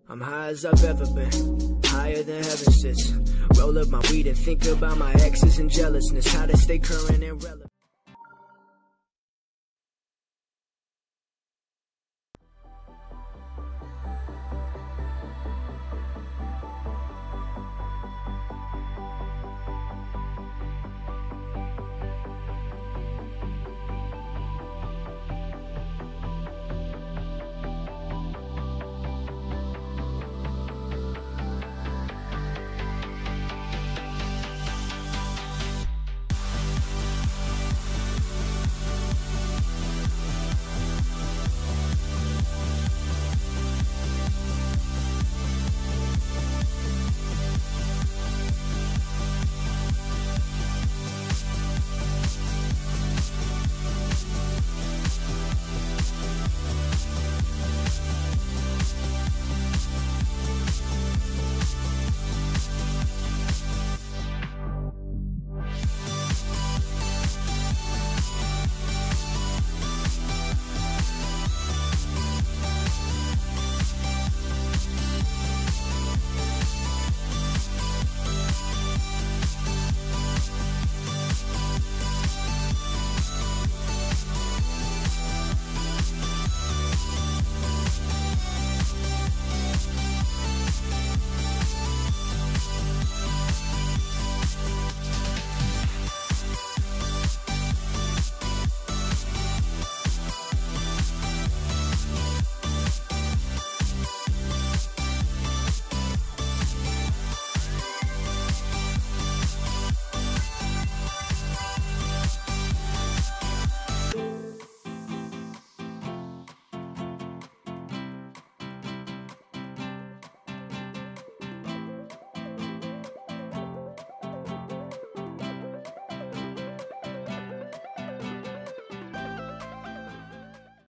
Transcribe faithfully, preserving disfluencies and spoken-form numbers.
I'm high as I've ever been, higher than heaven sits. Roll up my weed and think about my exes and jealousness, how to stay current and relevant.